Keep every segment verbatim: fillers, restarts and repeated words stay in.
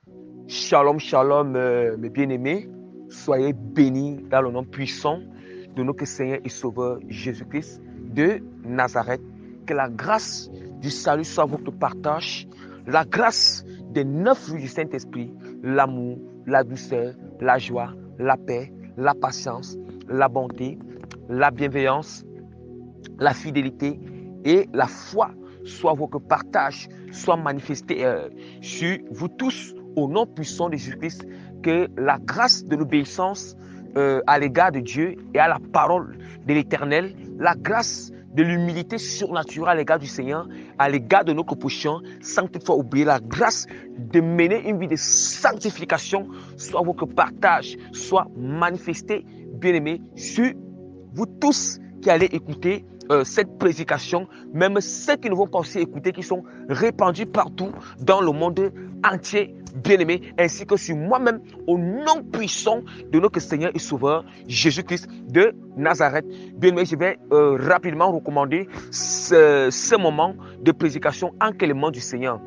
Shalom, shalom, euh, mes bien-aimés. Soyez bénis dans le nom puissant de notre Seigneur et Sauveur Jésus-Christ de Nazareth. Que la grâce du salut soit votre partage. La grâce des neuf fruits du Saint-Esprit, l'amour, la douceur, la joie, la paix, la patience, la bonté, la bienveillance, la fidélité et la foi soit votre partage, soit manifesté euh, sur vous tous au nom puissant de Jésus-Christ. Que la grâce de l'obéissance euh, à l'égard de Dieu et à la parole de l'Éternel, la grâce de l'humilité surnaturelle à l'égard du Seigneur, à l'égard de notre prochain, sans toutefois oublier la grâce de mener une vie de sanctification, soit votre partage, soit manifesté, bien-aimé, sur vous tous qui allez écouter euh, cette prédication, même ceux qui ne vont pas aussi écouter, qui sont répandus partout dans le monde entier, bien-aimés, ainsi que sur moi-même, au nom puissant de notre Seigneur et Sauveur, Jésus-Christ de Nazareth. Bien-aimés, je vais euh, rapidement recommander ce, ce moment de prédication en clément du Seigneur.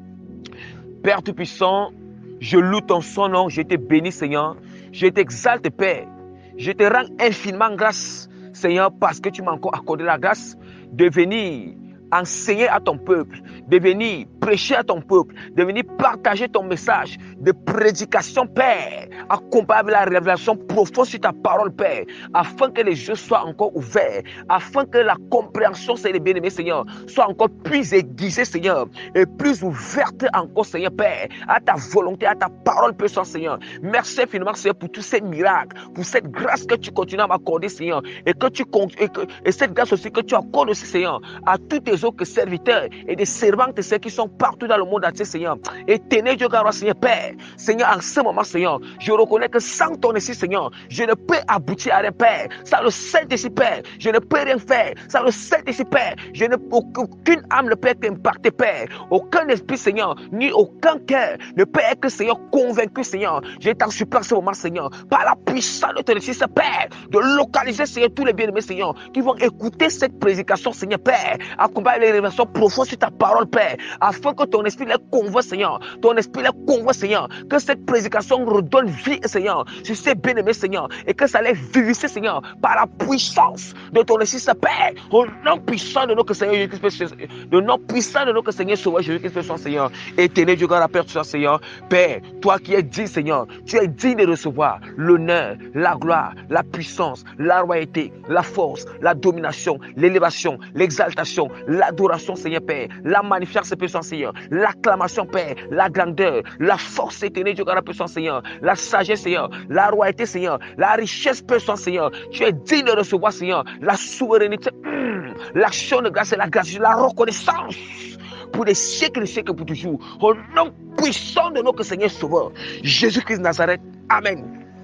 Père Tout-Puissant, je loue ton son nom, je te bénis, Seigneur, je t'exalte, Père, je te rends infiniment grâce, Seigneur, parce que tu m'as encore accordé la grâce de venir enseigner à ton peuple, de venir prêcher à ton peuple, de venir partager ton message de prédication, Père, accompagné de la révélation profonde sur ta parole, Père, afin que les yeux soient encore ouverts, afin que la compréhension, Seigneur, bien-aimé, Seigneur, soit encore plus aiguisée, Seigneur, et plus ouverte encore, Seigneur, Père, à ta volonté, à ta parole, Père, Seigneur. Merci infiniment, Seigneur, pour tous ces miracles, pour cette grâce que tu continues à m'accorder, Seigneur, et que tu et, que, et cette grâce aussi que tu accordes aussi, Seigneur, à tous tes autres serviteurs et des servantes, Seigneur, qui sont partout dans le monde entier, Seigneur. Et tenez Dieu, car Seigneur, Père, Seigneur, en ce moment, Seigneur, je reconnais que sans ton esprit, Seigneur, je ne peux aboutir à rien, Père. Sans le Saint-Esprit, Père, je ne peux rien faire. Sans le Saint-Esprit, Père, je n'ai aucune âme ne peut être impactée, Père. Aucun esprit, Seigneur, ni aucun cœur ne peut être, Seigneur, convaincu, Seigneur. Je t'en supplie en ce moment, Seigneur, par la puissance de ton esprit, Père, de localiser, Seigneur, tous les bien-aimés, Seigneur, qui vont écouter cette prédication, Seigneur, Père, accompagner les révélations profondes sur ta parole, Père, afin que ton esprit les convoie, Seigneur, ton esprit les convoie, Seigneur, que cette prédication redonne vie, Seigneur, sur ces bien-aimés, Seigneur, et que ça les vivifique, Seigneur, par la puissance de ton esprit, Père, au nom puissant de notre Seigneur Jésus-Christ, de nom puissant de notre Seigneur Sauveur Jésus-Christ, Seigneur, éternel Dieu, la Père, Seigneur, Père, toi qui es digne, Seigneur, tu es digne de recevoir l'honneur, la gloire, la puissance, la royauté, la force, la domination, l'élévation, l'exaltation, l'adoration, Seigneur Père, la magnificence, Père Seigneur, l'acclamation, Père, la grandeur, la force éternelle, Dieu, la puissance, Seigneur, la sagesse, Seigneur, la royauté, Seigneur, la richesse, Père Seigneur, tu es digne de recevoir, Seigneur, la souveraineté, hum, l'action de grâce et la grâce, la reconnaissance pour des siècles et siècles, pour toujours, au nom puissant de notre Seigneur Sauveur, Jésus-Christ de Nazareth. Amen.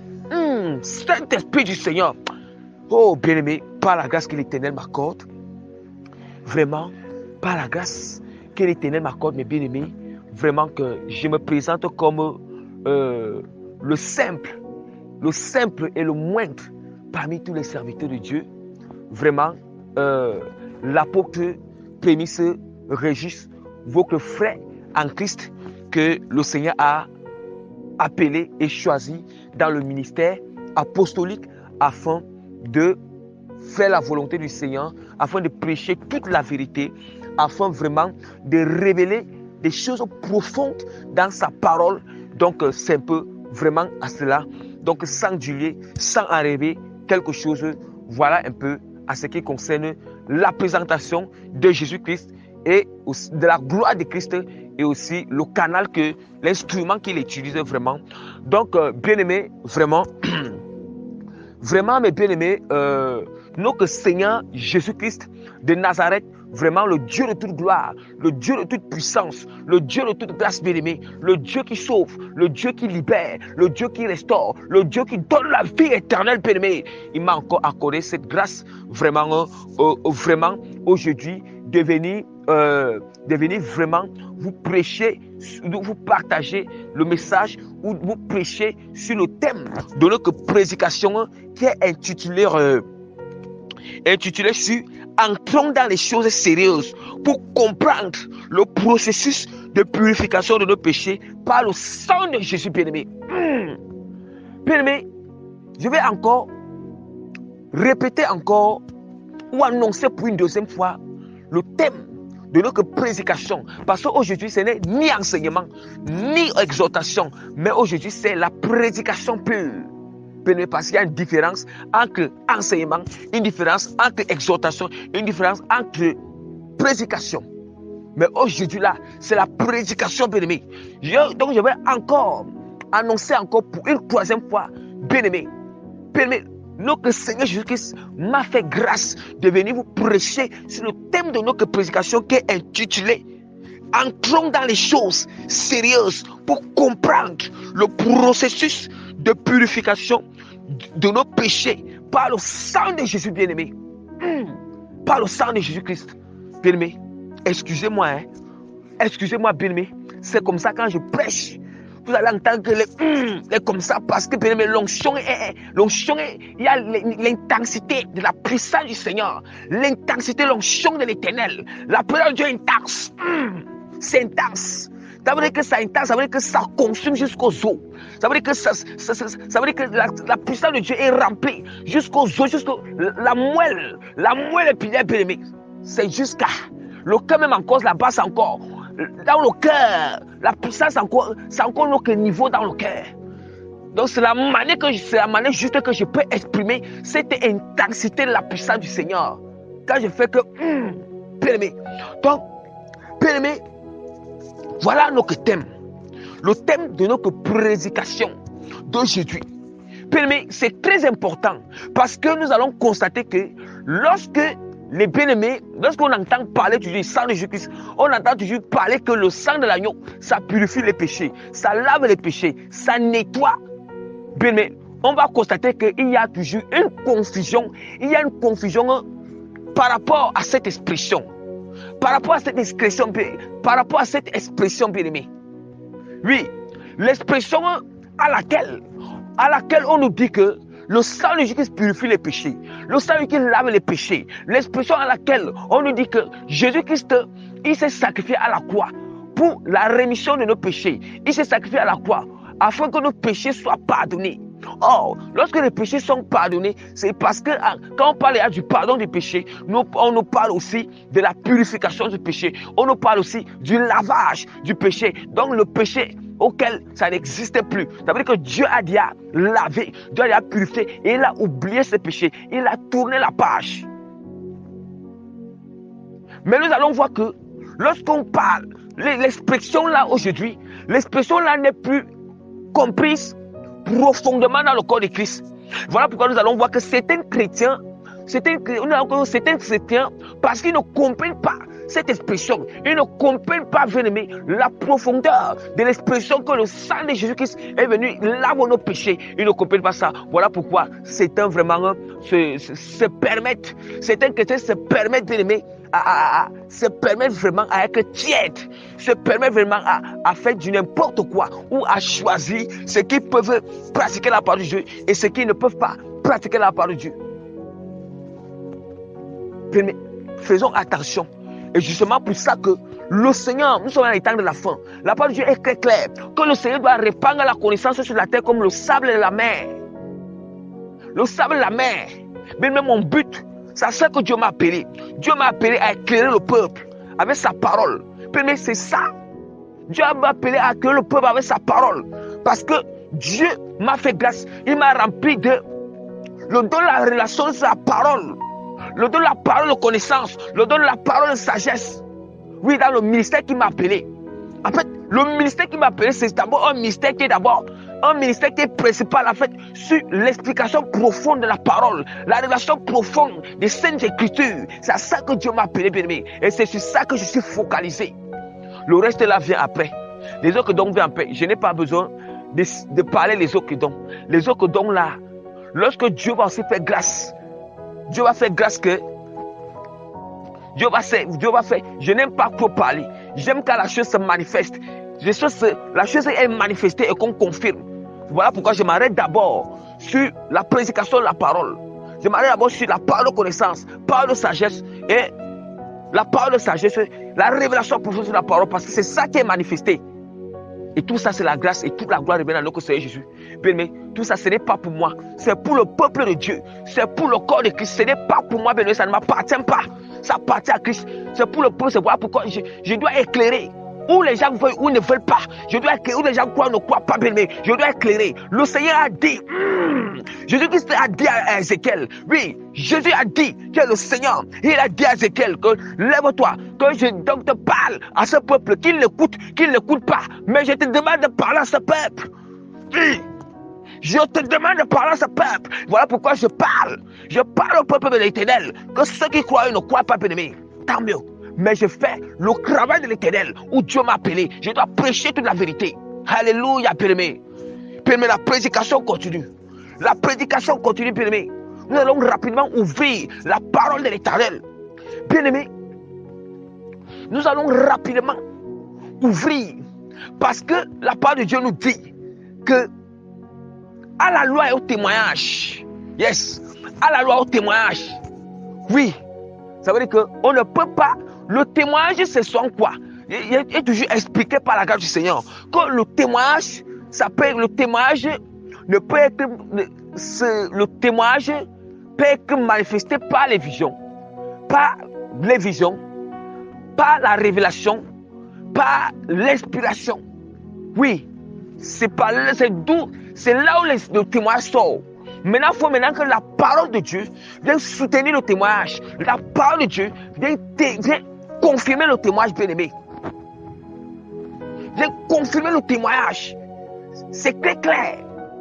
Hum, Saint-Esprit du Seigneur, oh bien-aimé, par la grâce que l'Éternel m'accorde, vraiment, par la grâce que l'Éternel m'accorde, mes bien-aimés, vraiment que je me présente comme euh, le simple, le simple et le moindre parmi tous les serviteurs de Dieu. Vraiment, euh, l'apôtre Prémice Régis, votre frère en Christ, que le Seigneur a appelé et choisi dans le ministère apostolique afin de faire la volonté du Seigneur, afin de prêcher toute la vérité, afin vraiment de révéler des choses profondes dans sa parole. Donc c'est un peu vraiment à cela. Donc sans durer, sans arriver quelque chose, voilà un peu à ce qui concerne la présentation de Jésus-Christ et de la gloire de Christ, et aussi le canal, que l'instrument qu'il utilise vraiment. Donc euh, bien aimé, vraiment vraiment mes bien-aimés, euh, notre Seigneur Jésus-Christ de Nazareth, vraiment le Dieu de toute gloire, le Dieu de toute puissance, le Dieu de toute grâce, bien-aimé, le Dieu qui sauve, le Dieu qui libère, le Dieu qui restaure, le Dieu qui donne la vie éternelle, bien-aimé. Il m'a encore accordé cette grâce vraiment, euh, vraiment aujourd'hui de venir, euh, de venir vraiment vous prêcher, vous partager le message, ou vous prêcher sur le thème de notre prédication qui est intitulé, euh, intitulé sur entrons dans les choses sérieuses pour comprendre le processus de purification de nos péchés par le sang de Jésus, bien-aimé. Mmh. Bien-aimé, je vais encore répéter encore ou annoncer pour une deuxième fois le thème de notre prédication. Parce qu'aujourd'hui, ce n'est ni enseignement, ni exhortation, mais aujourd'hui, c'est la prédication pure. Parce qu'il y a une différence entre enseignement, une différence entre exhortation, une différence entre prédication. Mais aujourd'hui, là, c'est la prédication, bien-aimé. Donc, je vais encore annoncer encore pour une troisième fois, bien-aimé. Bien-aimé, notre Seigneur Jésus-Christ m'a fait grâce de venir vous prêcher sur le thème de notre prédication qui est intitulé « Entrons dans les choses sérieuses pour comprendre le processus de purification de nos péchés par le sang de Jésus, bien-aimé. Mmh. Par le sang de Jésus-Christ, bien-aimé. Excusez-moi, hein. Excusez-moi, bien-aimé. C'est comme ça quand je prêche. Vous allez entendre que les, hum, est comme ça parce que bien aimé, l'onction est, l'onction est, il y a l'intensité de la puissance du Seigneur, l'intensité de l'onction de l'Éternel. La présence de Dieu est intense. Hum, c'est intense. Ça veut dire que c'est intense, ça veut dire que ça consume jusqu'aux os. Ça veut dire que ça, ça, ça, ça veut dire que la, la puissance de Dieu est remplie jusqu'aux os, jusqu'à la moelle, la moelle épinière, bien aimé. C'est jusqu'à le cœur même en cause, la basse encore. Dans le cœur, la puissance encore, c'est encore notre niveau dans le cœur. Donc c'est la manière que c'est la manière juste que je peux exprimer cette intensité de la puissance du Seigneur. Quand je fais que, hum, bien aimé. Donc, bien aimé, voilà notre thème. Le thème de notre prédication d'aujourd'hui. Bien aimé, c'est très important parce que nous allons constater que lorsque les bien-aimés, lorsqu'on entend parler du sang de Jésus-Christ, on entend toujours parler que le sang de l'agneau, ça purifie les péchés, ça lave les péchés, ça nettoie. Bien-aimés, on va constater qu'il y a toujours une confusion, il y a une confusion par rapport à cette expression, par rapport à cette expression, par rapport à cette expression, bien-aimés. Oui, l'expression à laquelle, à laquelle on nous dit que le sang de Jésus-Christ purifie les péchés. Le sang de Jésus-Christ lave les péchés. L'expression à laquelle on nous dit que Jésus-Christ, il s'est sacrifié à la croix pour la rémission de nos péchés. Il s'est sacrifié à la croix afin que nos péchés soient pardonnés. Or, lorsque les péchés sont pardonnés, c'est parce que quand on parle du pardon des péchés, nous, on nous parle aussi de la purification du péché. On nous parle aussi du lavage du péché. Donc le péché auquel ça n'existait plus. Ça veut dire que Dieu a déjà lavé, Dieu a déjà purifié et il a oublié ses péchés. Il a tourné la page. Mais nous allons voir que lorsqu'on parle, l'expression là aujourd'hui, l'expression là n'est plus comprise profondément dans le corps de Christ. Voilà pourquoi nous allons voir que certains chrétiens, certains, certains chrétiens, parce qu'ils ne comprennent pas cette expression, ils ne comprennent pas, bien-aimés, la profondeur de l'expression que le sang de Jésus-Christ est venu laver nos péchés. Ils ne comprennent pas ça. Voilà pourquoi certains vraiment se, se, se permettent, certains chrétiens se permettent, bien-aimés, à, à, à se permettre vraiment à être tiède, se permettre vraiment à, à faire du n'importe quoi ou à choisir ce qu'ils peuvent pratiquer la parole de Dieu et ce qu'ils ne peuvent pas pratiquer la parole de Dieu. Mais faisons attention. Et justement pour ça que le Seigneur, nous sommes dans les temps de la fin. La parole de Dieu est très claire. Que le Seigneur doit répandre la connaissance sur la terre comme le sable de la mer. Le sable de la mer. Mais même mon but, c'est ça que Dieu m'a appelé. Dieu m'a appelé à éclairer le peuple avec sa parole. Mais c'est ça. Dieu m'a appelé à éclairer le peuple avec sa parole. Parce que Dieu m'a fait grâce. Il m'a rempli de le don de la relation de sa parole. Le don de la parole de connaissance. Le don de la parole de sagesse. Oui, dans le ministère qui m'a appelé. En fait, le ministère qui m'a appelé, c'est d'abord un ministère qui est d'abord un ministère qui est principal en fait sur l'explication profonde de la parole, la révélation profonde des saintes écritures. C'est à ça que Dieu m'a appelé, bien aimé. Et c'est sur ça que je suis focalisé. Le reste là vient après. Les autres dons viennent après. Je n'ai pas besoin de, de parler les autres dons. Les autres dons là, lorsque Dieu va aussi faire grâce, Dieu va faire grâce que Dieu va faire, Dieu va faire. Je n'aime pas trop parler. J'aime quand la chose se manifeste. Les choses, la chose est manifestée et qu'on confirme. Voilà pourquoi je m'arrête d'abord sur la prédication de la parole. Je m'arrête d'abord sur la parole de connaissance, parole de sagesse et la parole de sagesse, la révélation profonde de la parole, parce que c'est ça qui est manifesté. Et tout ça, c'est la grâce et toute la gloire de notre Seigneur Jésus. Bien-aimé, tout ça, ce n'est pas pour moi. C'est pour le peuple de Dieu. C'est pour le corps de Christ. Ce n'est pas pour moi, bien-aimé. Ça ne m'appartient pas. Ça appartient à Christ. C'est pour le peuple. C'est voilà pourquoi je, je dois éclairer. Où les gens veulent ou ne veulent pas. Je dois éclairer. Où les gens croient ou ne croient pas, bien-aimé. Je dois éclairer. Le Seigneur a dit, mm, Jésus-Christ a dit à Ézéchiel, oui, Jésus a dit que le Seigneur, il a dit à Ézéchiel que lève-toi, que je donc te parle à ce peuple, qu'il l'écoute, qu'il ne l'écoute pas. Mais je te demande de parler à ce peuple. Oui. Je te demande de parler à ce peuple. Voilà pourquoi je parle. Je parle au peuple de l'Éternel. Que ceux qui croient ne croient pas, bien-aimé. Tant mieux. Mais je fais le travail de l'Éternel où Dieu m'a appelé. Je dois prêcher toute la vérité. Alléluia, bien-aimé. Bien-aimé, la prédication continue. La prédication continue, bien-aimé. Nous allons rapidement ouvrir la parole de l'Éternel. Bien-aimé, nous allons rapidement ouvrir. Parce que la parole de Dieu nous dit que à la loi et au témoignage. Yes. À la loi et au témoignage. Oui. Ça veut dire qu'on ne peut pas. Le témoignage, c'est son quoi? Il est toujours expliqué par la grâce du Seigneur. Que le témoignage, ça peut, le témoignage ne peut être, le témoignage peut être manifesté par les visions, par les visions, par la révélation, par l'inspiration. Oui, c'est pas, c'est d'où, c'est là où les, le témoignage sort. Maintenant, il faut maintenant que la parole de Dieu vienne soutenir le témoignage. La parole de Dieu vient, vient confirmer le témoignage, bien-aimé. Vient confirmer le témoignage. C'est très clair.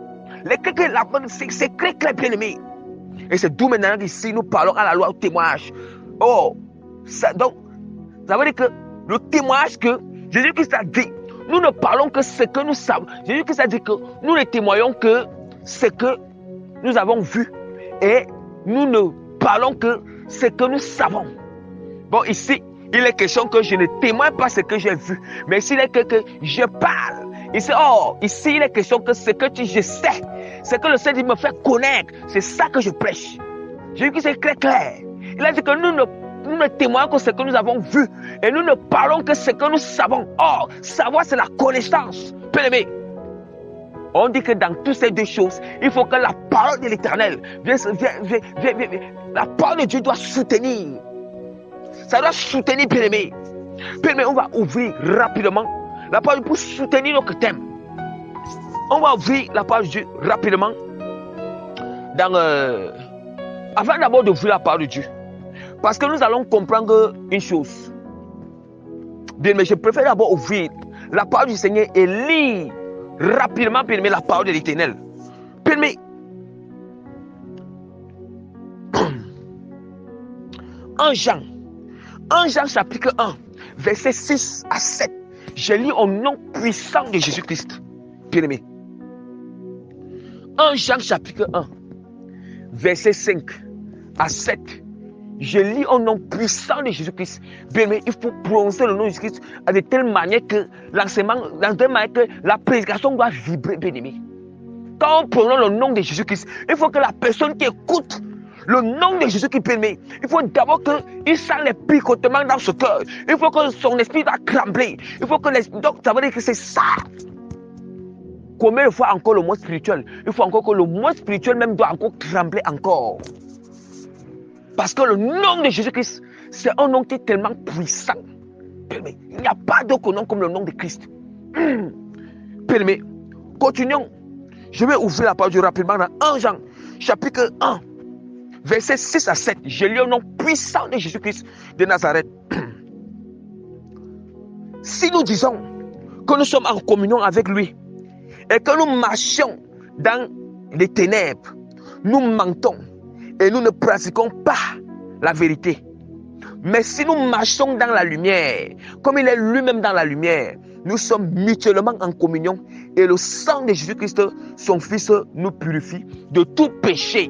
C'est très clair, bien-aimé. Et c'est d'où maintenant ici nous parlons à la loi au témoignage. Oh, ça, donc, ça veut dire que le témoignage que Jésus-Christ a dit, nous ne parlons que ce que nous savons. Jésus-Christ a dit que nous ne témoignons que ce que nous avons vu. Et nous ne parlons que ce que nous savons. Bon, ici, il est question que je ne témoigne pas ce que j'ai vu. Mais ici, il est que, que je parle. Ici, oh, ici, il est question que ce que tu, je sais, ce que le Seigneur me fait connaître, c'est ça que je prêche. Jésus-Christ est très clair. Il a dit que nous ne, nous ne témoignons que ce que nous avons vu. Et nous ne parlons que ce que nous savons. Or, savoir, c'est la connaissance. Bien-aimé. On dit que dans toutes ces deux choses, il faut que la parole de l'Éternel vienne, vienne, vienne, vienne, vienne, vienne. La parole de Dieu doit soutenir. Ça doit soutenir, bien-aimé. Bien-aimé, on va ouvrir rapidement la parole pour soutenir notre thème. On va ouvrir la parole de Dieu rapidement. Dans, euh, avant d'abord d'ouvrir la parole de Dieu. Parce que nous allons comprendre une chose. Bien-aimé, je préfère d'abord ouvrir la parole du Seigneur et lire rapidement, bien-aimé, la parole de l'Éternel. Bien-aimé, en Jean, en Jean chapitre un, versets six à sept, je lis au nom puissant de Jésus-Christ. Bien-aimé. En Jean chapitre un, versets cinq à sept, je lis au nom puissant de Jésus-Christ. Bien-aimé, il faut prononcer le nom de Jésus-Christ de telle manière que l'enseignement, de telle manière que la prédication doit vibrer, bien-aimé. Quand on prononce le nom de Jésus-Christ, il faut que la personne qui écoute le nom de Jésus-Christ, bien-aimé, il faut d'abord qu'il sent les picotements dans ce cœur. Il faut que son esprit va trembler. Il faut que les... Donc, ça veut dire que c'est ça. Combien de fois encore le monde spirituel? Il faut encore que le monde spirituel même doit encore trembler encore. Parce que le nom de Jésus-Christ, c'est un nom qui est tellement puissant. Bien-aimé, il n'y a pas d'autre nom comme le nom de Christ. Bien-aimé, continuons. Je vais ouvrir la parole de Dieu rapidement dans un Jean, chapitre un, versets six à sept. Je lis au nom puissant de Jésus-Christ de Nazareth. Si nous disons que nous sommes en communion avec lui et que nous marchons dans les ténèbres, nous mentons et nous ne pratiquons pas la vérité. Mais si nous marchons dans la lumière, comme il est lui-même dans la lumière, nous sommes mutuellement en communion et le sang de Jésus-Christ, son Fils, nous purifie de tout péché.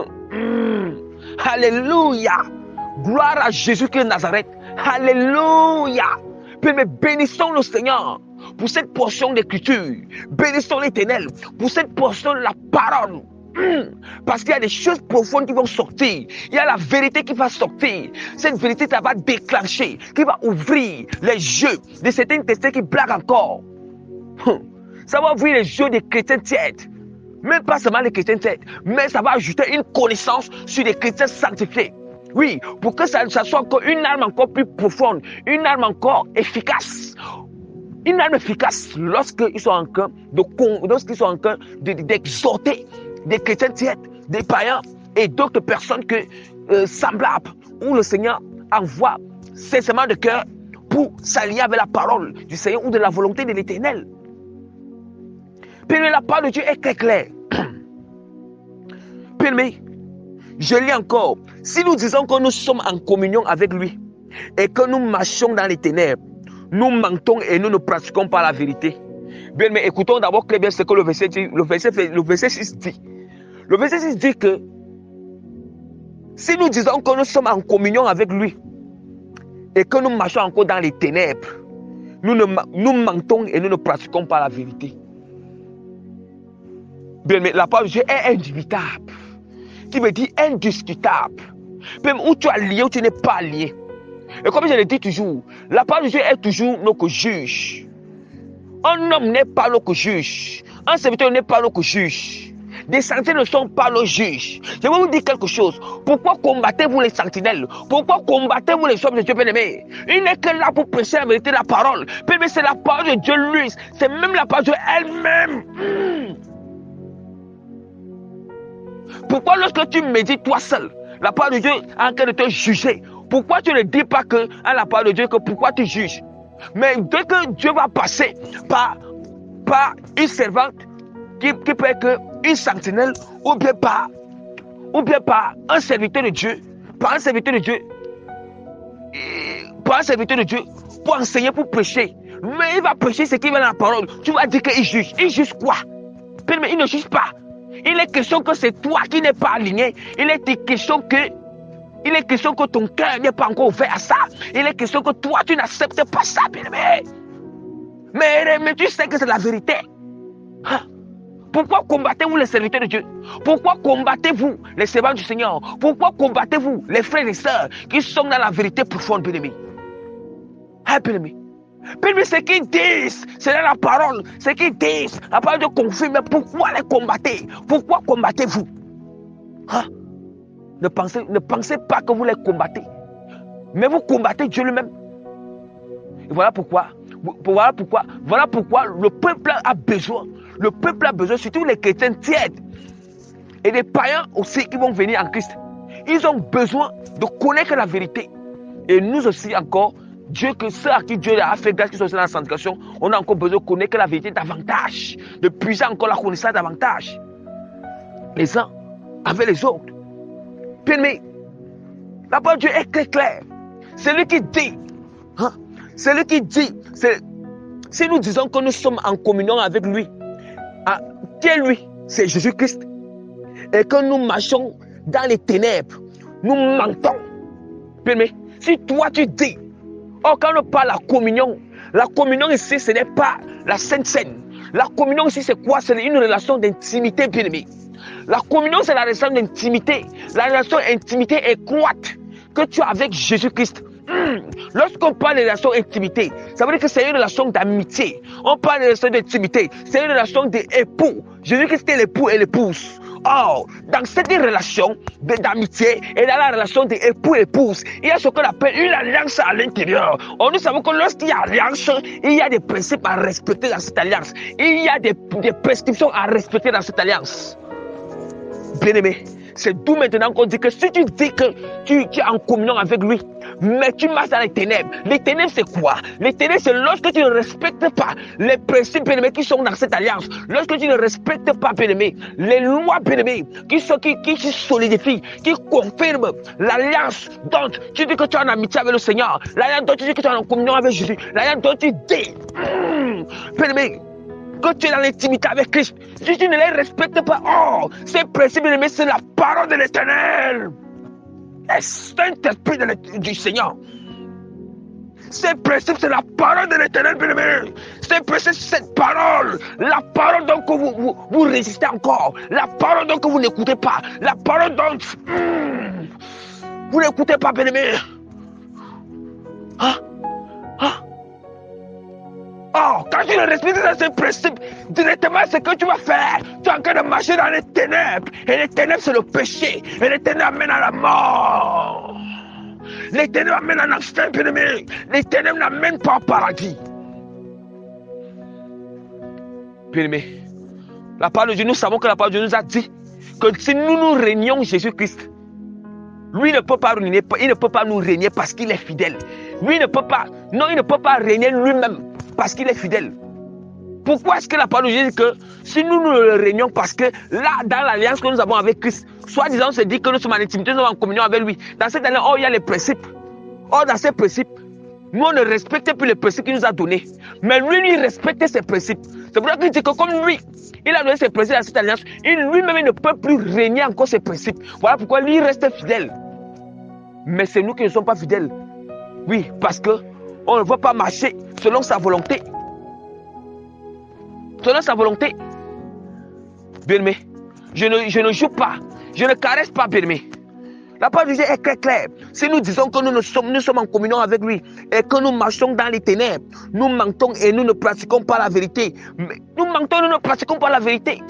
Alléluia! Gloire à Jésus-Christ de Nazareth. Alléluia! Mais bénissons le Seigneur pour cette portion d'écriture. Bénissons l'Éternel pour cette portion de la parole. Parce qu'il y a des choses profondes qui vont sortir. Il y a la vérité qui va sortir. Cette vérité, ça va déclencher, qui va ouvrir les yeux de certains chrétiens qui blaguent encore. Ça va ouvrir les yeux des chrétiens tièdes. Même pas seulement les chrétiens tièdes, mais ça va ajouter une connaissance sur les chrétiens sanctifiés. Oui, pour que ça, ça soit encore une arme encore plus profonde, une arme encore efficace. Une arme efficace lorsqu'ils sont en train de, lorsqu'ils sont en train de, d'exhorter des chrétiens tièdes, des païens et d'autres personnes que, euh, semblables, où le Seigneur envoie sincèrement de cœur pour s'allier avec la parole du Seigneur ou de la volonté de l'Éternel. Puis la parole de Dieu est très claire. Puis, je lis encore. Si nous disons que nous sommes en communion avec lui et que nous marchons dans les ténèbres, nous mentons et nous ne pratiquons pas la vérité. Bien, mais écoutons d'abord très bien ce que le verset dit. Le verset, le verset six dit. Le verset six dit que si nous disons que nous sommes en communion avec lui et que nous marchons encore dans les ténèbres, nous, ne, nous mentons et nous ne pratiquons pas la vérité. Bien, mais la parole de Dieu est indubitable, qui veut dire indiscutable. Même où tu es lié ou tu n'es pas lié. Et comme je le dis toujours, la parole de Dieu est toujours notre juge. Un homme n'est pas notre juge. Un serviteur n'est pas notre juge. Des sentinelles ne sont pas nos juges. Je vais vous dire quelque chose. Pourquoi combattez-vous les sentinelles? Pourquoi combattez-vous les hommes de Dieu bien-aimés? Il n'est que là pour prêcher la vérité de la parole. Mais c'est la parole de Dieu lui. C'est même la parole de Dieu elle-même. Mmh. Pourquoi lorsque tu médites toi seul, la parole de Dieu est en train de te juger? Pourquoi tu ne dis pas que à la parole de Dieu que pourquoi tu juges? Mais dès que Dieu va passer par, par une servante qui, qui peut être une sentinelle ou bien par ou bien par un serviteur de Dieu, par un serviteur de Dieu, par un serviteur de Dieu pour enseigner, pour prêcher. Mais il va prêcher ce qui va dans la parole. Tu vas dire qu'il juge. Il juge quoi? Mais il ne juge pas. Il est question que c'est toi qui n'es pas aligné. Il est question que Il est question que ton cœur n'est pas encore ouvert à ça. Il est question que toi, tu n'acceptes pas ça, bien-aimé. Mais, mais tu sais que c'est la vérité. Hein? Pourquoi combattez-vous les serviteurs de Dieu? Pourquoi combattez-vous les servants du Seigneur? Pourquoi combattez-vous les frères et sœurs qui sont dans la vérité profonde, bien-aimé? Hein, bien-aimé? Bien-aimé, ce qu'ils disent, c'est dans la parole. Ce qu'ils disent, la parole de confirme. Mais pourquoi les combattez? Pourquoi combattez-vous? Hein? Ne pensez, ne pensez pas que vous les combattez. Mais vous combattez Dieu lui-même. Et voilà pourquoi, voilà pourquoi, voilà pourquoi le peuple a besoin, le peuple a besoin, surtout les chrétiens tièdes et les païens aussi qui vont venir en Christ. Ils ont besoin de connaître la vérité. Et nous aussi encore, Dieu, que ceux à qui Dieu a fait grâce, qui sont dans la sanctification, on a encore besoin de connaître la vérité davantage, de puiser encore la connaissance davantage. Les uns avec les autres. Mais la parole de Dieu est très claire. C'est lui qui dit, hein, c'est lui qui dit, c'est, si nous disons que nous sommes en communion avec lui, hein, qui est lui? C'est Jésus-Christ. Et que nous marchons dans les ténèbres, nous mentons. Mais si toi tu dis, oh, quand on parle de la communion, la communion ici, ce n'est pas la Sainte Seine. La communion ici, c'est quoi? C'est une relation d'intimité, bien-aimé. La communion, c'est la relation d'intimité. La relation d'intimité étroite que tu as avec Jésus-Christ. Mmh. Lorsqu'on parle de relation d'intimité, ça veut dire que c'est une relation d'amitié. On parle de relation d'intimité, c'est une relation d'époux. Jésus-Christ est l'époux et l'épouse. Or, dans cette relation d'amitié et dans la relation d'époux-épouse, il y a ce qu'on appelle une alliance à l'intérieur. Or, nous savons que lorsqu'il y a alliance, il y a des principes à respecter dans cette alliance. Il y a des, des prescriptions à respecter dans cette alliance. Bien-aimé, c'est d'où maintenant qu'on dit que si tu dis que tu, tu es en communion avec lui, mais tu marches dans les ténèbres. Les ténèbres, c'est quoi? Les ténèbres, c'est lorsque tu ne respectes pas les principes, bien-aimés, qui sont dans cette alliance. Lorsque tu ne respectes pas, bien-aimé, les lois, bien-aimés, qui, sont, qui, qui, qui solidifient, qui confirment l'alliance dont tu dis que tu es en amitié avec le Seigneur, l'alliance dont tu dis que tu es en communion avec Jésus, l'alliance dont tu dis, mmh, bien-aimé, que tu es dans l'intimité avec Christ. Si tu ne les respectes pas, oh, ces principes, bien-aimés, c'est la parole de l'Éternel. Le Saint-Esprit du Seigneur. Ces principes, c'est la parole de l'Éternel, bien-aimé. Ces principes, cette parole, la parole dont que vous, vous, vous résistez encore, la parole dont que vous n'écoutez pas, la parole dont hmm, vous n'écoutez pas, bien-aimé. Hein? Hein? Oh, quand tu ne respectes dans ces principes, directement, ce que tu vas faire, tu es en train de marcher dans les ténèbres. Et les ténèbres, c'est le péché. Et les ténèbres amènent à la mort. Les ténèbres amènent en enfer, bien-aimé. Les ténèbres n'amènent pas au paradis. Bien-aimé, la parole de Dieu, nous savons que la parole de Dieu nous a dit que si nous nous régnons Jésus-Christ, lui ne peut pas régner, il ne peut pas nous régner parce qu'il est fidèle. Lui ne peut pas, non, il ne peut pas régner lui-même parce qu'il est fidèle. Pourquoi est-ce que la parole de Dieu dit que si nous nous le régnons, parce que là, dans l'alliance que nous avons avec Christ, soi-disant, on se dit que nous sommes en intimité, nous sommes en communion avec lui. Dans cette alliance, oh, il y a les principes. Or, dans ces principes, nous, on ne respecte plus les principes qu'il nous a donnés. Mais lui, lui, respecte ses principes. C'est pour ça qu'il dit que comme lui, il a donné ses principes à cette alliance, lui-même, il ne peut plus régner encore ses principes. Voilà pourquoi lui, il reste fidèle. Mais c'est nous qui ne sommes pas fidèles. Oui, parce que on ne veut pas marcher selon sa volonté. Selon sa volonté. Bien-aimé, je ne, je ne joue pas, je ne caresse pas, bien-aimé. La parole de Dieu est très claire. Si nous disons que nous, nous, sommes, nous sommes en communion avec lui et que nous marchons dans les ténèbres, nous mentons et nous ne pratiquons pas la vérité. Nous mentons et nous ne pratiquons pas la vérité.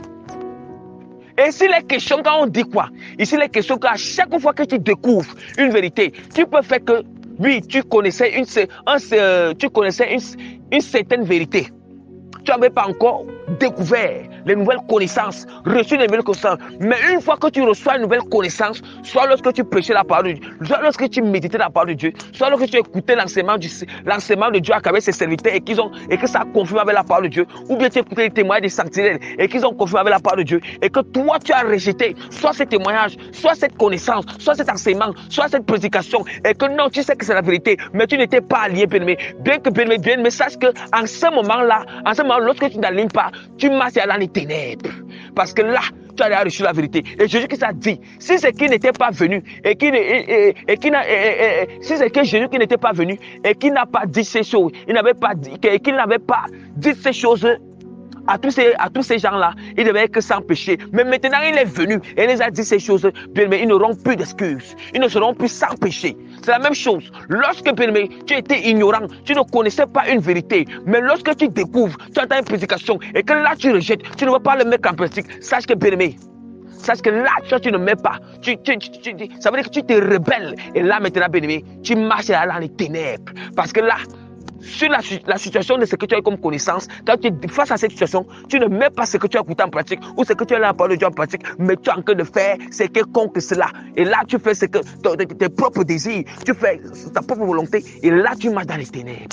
Et ici, les questions, quand on dit quoi? Ici, les questions, qu'à chaque fois que tu découvres une vérité, tu peux faire que, oui, tu connaissais une, un, tu connaissais une, une certaine vérité. Tu n'avais pas encore découvert les nouvelles connaissances, reçu les nouvelles connaissances. Mais une fois que tu reçois une nouvelle connaissance, soit lorsque tu prêchais la parole de Dieu, soit lorsque tu méditais la parole de Dieu, soit lorsque tu écoutais l'enseignement de Dieu à travers ses serviteurs et, qu'ils ont, et que ça a confirmé avec la parole de Dieu, ou bien tu écoutais les témoignages des sentinelles et qu'ils ont confirmé avec la parole de Dieu, et que toi tu as rejeté soit ces témoignages, soit cette connaissance, soit cet enseignement, soit cette prédication, et que non, tu sais que c'est la vérité, mais tu n'étais pas allié, bien-aimé. Bien que bien-aimé, bien-aimé, sache qu'en ce moment-là, en ce moment, lorsque tu n'alignes pas, tu marches dans les ténèbres. Parce que là, tu as reçu la vérité. Et Jésus qui a dit, si c'est qu'il n'était pas venu, et qui et, et, et, qui n'a, et, et, si c'est que Jésus qui n'était pas venu, et qui n'a pas dit ces choses, il n'avait pas dit, qu'il n'avait pas dit ces choses à tous ces, à tous ces gens-là, il devait être que sans péché. Mais maintenant, il est venu et il les a dit ces choses, bien aimé, ils n'auront plus d'excuses. Ils ne seront plus sans péché. C'est la même chose. Lorsque, bien aimé, tu étais ignorant, tu ne connaissais pas une vérité. Mais lorsque tu découvres, tu entends une prédication et que là, tu rejettes, tu ne veux pas le mettre en pratique, sache que, bien aimé, sache que là, toi, tu ne mets pas. Tu, tu, tu, tu, ça veut dire que tu te rebelles. Et là, maintenant, bien aimé, tu marches dans les ténèbres. Parce que là, sur la, la situation de ce que tu as comme connaissance, quand tu es face à cette situation, tu ne mets pas ce que tu as écouté en pratique ou ce que tu as la parole de Dieu en pratique, mais tu es en train de faire c'est quelconque cela. Et là, tu fais ce que tes, tes propres désirs, tu fais ta propre volonté, et là, tu marches dans les ténèbres.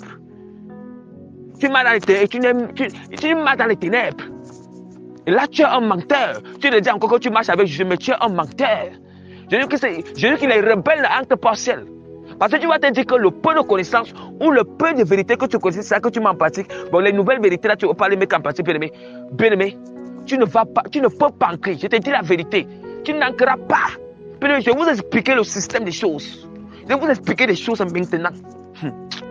Tu marches dans les ténèbres, tu, tu, tu marches dans les ténèbres. Et là, tu es un menteur. Tu le dis encore que tu marches avec Jésus, mais tu es un menteur. Je dis que c'est, je dis qu'il est rebelle entre partiel. Parce que tu vas te dire que le peu de connaissances ou le peu de vérité que tu connais, c'est ça que tu mets en pratique. Bon, les nouvelles vérités là, tu ne vas pas les mettre en pratique, bien aimé. Bien aimé, tu ne vas pas, tu ne peux pas ancrer. Je te dis la vérité. Tu n'ancreras pas. Bien aimé, je vais vous expliquer le système des choses. Je vais vous expliquer des choses maintenant. Hum.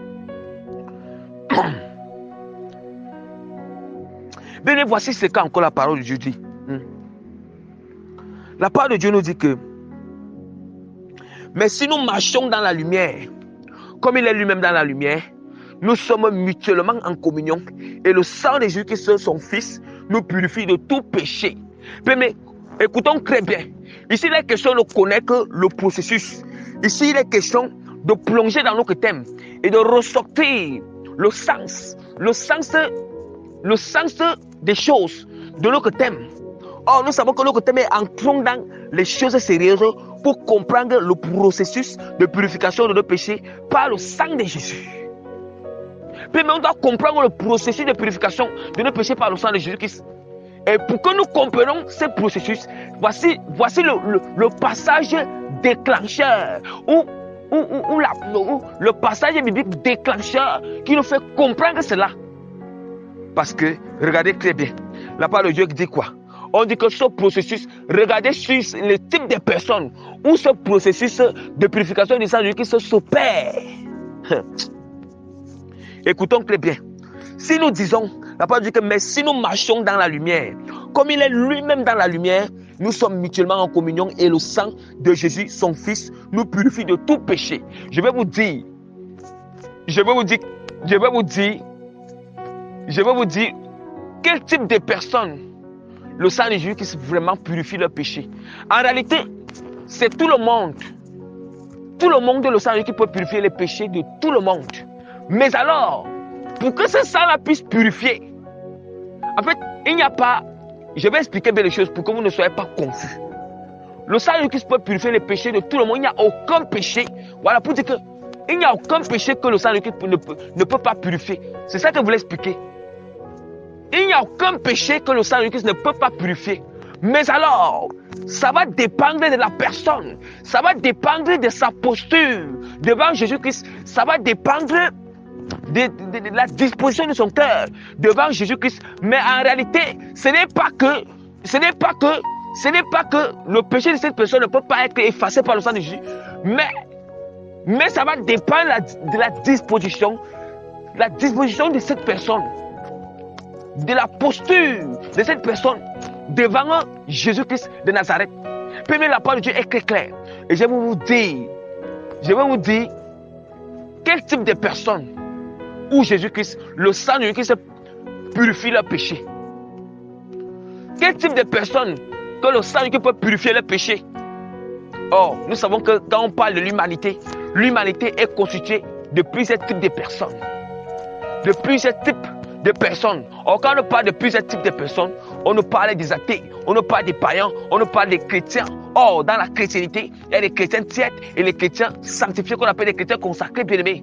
Bien aimé, voici ce qu'encore la parole de Dieu dit. Hum. La parole de Dieu nous dit que mais si nous marchons dans la lumière, comme il est lui-même dans la lumière, nous sommes mutuellement en communion. Et le sang de Jésus-Christ, son Fils, nous purifie de tout péché. Mais écoutons très bien. Ici, il est question de connaître le processus. Ici, il est question de plonger dans notre thème et de ressortir le sens, le sens, le sens des choses de notre thème. Or, nous savons que notre thème est entrons dans les choses sérieuses pour comprendre le processus de purification de nos péchés par le sang de Jésus. Puis, mais on doit comprendre le processus de purification de nos péchés par le sang de Jésus-Christ. Et pour que nous comprenions ce processus, voici, voici le, le, le passage déclencheur, ou, ou, ou, ou, la, ou le passage biblique déclencheur qui nous fait comprendre cela. Parce que, regardez très bien, la parole de Dieu dit quoi? On dit que ce processus, regardez sur le type de personnes où ce processus de purification du sang de Jésus qui s'opère. Écoutons très bien. Si nous disons, la parole dit que mais si nous marchons dans la lumière, comme il est lui-même dans la lumière, nous sommes mutuellement en communion et le sang de Jésus, son Fils, nous purifie de tout péché. Je vais vous dire, je vais vous dire, je vais vous dire, je vais vous dire quel type de personne le sang de Jésus qui vraiment purifie le péché. En réalité, c'est tout le monde. Tout le monde de le sang de Jésus qui peut purifier les péchés de tout le monde. Mais alors, pour que ce sang-là puisse purifier, en fait, il n'y a pas, je vais expliquer bien les choses pour que vous ne soyez pas confus. Le sang de Christ peut purifier les péchés de tout le monde. Il n'y a aucun péché. Voilà, pour dire que il n'y a aucun péché que le sang de Christ ne peut, ne peut pas purifier. C'est ça que je voulais expliquer. Il n'y a aucun péché que le sang de Christ ne peut pas purifier. Mais alors, ça va dépendre de la personne. Ça va dépendre de sa posture devant Jésus-Christ. Ça va dépendre de, de, de la disposition de son cœur devant Jésus-Christ. Mais en réalité, ce n'est pas que, ce n'est pas que, ce n'est pas que le péché de cette personne ne peut pas être effacé par le sang de Jésus. Mais, mais ça va dépendre de la disposition, la disposition de cette personne, de la posture de cette personne devant Jésus-Christ de Nazareth. Puis même la parole de Dieu est très claire. Et je vais vous dire, je vais vous dire quel type de personne où Jésus-Christ, le sang de Jésus-Christ purifie leur péché. Quel type de personne que le sang de Jésus peut purifier leur péché. Or, nous savons que quand on parle de l'humanité, l'humanité est constituée de plusieurs types de personnes. De plusieurs types de personnes. Or, quand on parle de plusieurs types de personnes, on nous parle des athées, on nous parle des païens, on nous parle des chrétiens. Or, dans la chrétienté, il y a des chrétiens tièdes et les chrétiens sanctifiés qu'on appelle des chrétiens consacrés, bien-aimés.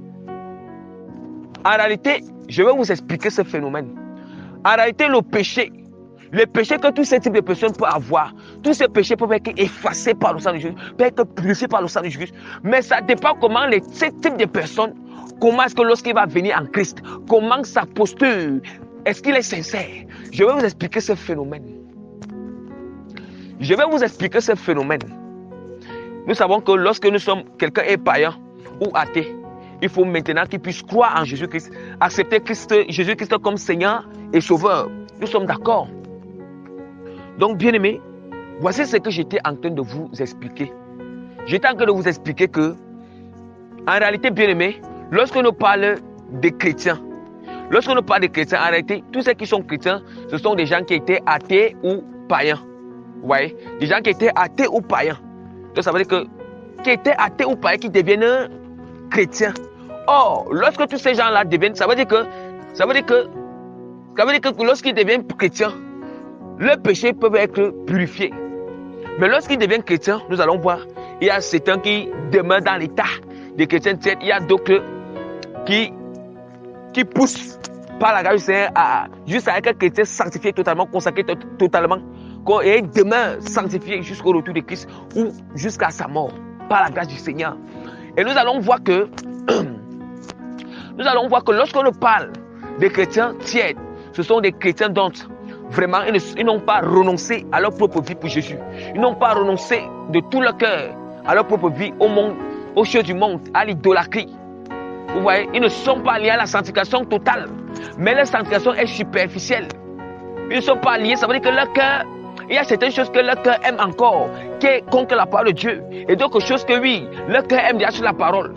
En réalité, je vais vous expliquer ce phénomène. En réalité, le péché, le péché que tous ces types de personnes peuvent avoir, tous ces péchés peuvent être effacés par le sang de Jésus, peuvent être purifiés par le sang de Jésus. Mais ça dépend comment les, ces types de personnes, comment est-ce que lorsqu'il va venir en Christ, comment sa posture, est-ce qu'il est sincère? Je vais vous expliquer ce phénomène. Je vais vous expliquer ce phénomène. Nous savons que lorsque nous sommes, quelqu'un est païen ou athée, il faut maintenant qu'il puisse croire en Jésus-Christ, accepter Christ, Jésus-Christ comme Seigneur et Sauveur. Nous sommes d'accord. Donc, bien-aimés, voici ce que j'étais en train de vous expliquer. J'étais en train de vous expliquer que, en réalité, bien-aimés, lorsque nous parlons des chrétiens, lorsque nous parlons des chrétiens, en réalité, tous ceux qui sont chrétiens, ce sont des gens qui étaient athées ou païens. Vous voyez? Des gens qui étaient athées ou païens. Donc, ça veut dire que, qui étaient athées ou païens, qui deviennent chrétiens. Or, lorsque tous ces gens-là deviennent, ça veut dire que, ça veut dire que, ça veut dire que lorsqu'ils deviennent chrétiens, leurs péchés peuvent être purifiés. Mais lorsqu'ils deviennent chrétiens, nous allons voir, il y a certains qui demeurent dans l'état des chrétiens tièdes, il y a d'autres qui, qui poussent par la grâce du Seigneur à, juste à être chrétien sanctifié totalement, consacré totalement, et ils demeurent sanctifiés jusqu'au retour de Christ ou jusqu'à sa mort, par la grâce du Seigneur. Et nous allons voir que, nous allons voir que lorsqu'on parle des chrétiens tièdes, ce sont des chrétiens dont vraiment ils n'ont pas renoncé à leur propre vie pour Jésus. Ils n'ont pas renoncé de tout leur cœur à leur propre vie, au monde, aux choses du monde, à l'idolâtrie. Vous voyez, ils ne sont pas liés à la sanctification totale, mais leur sanctification est superficielle. Ils ne sont pas liés, ça veut dire que leur cœur, il y a certaines choses que leur cœur aime encore, qui est contre la parole de Dieu. Et d'autres choses que oui, leur cœur aime déjà sur la parole.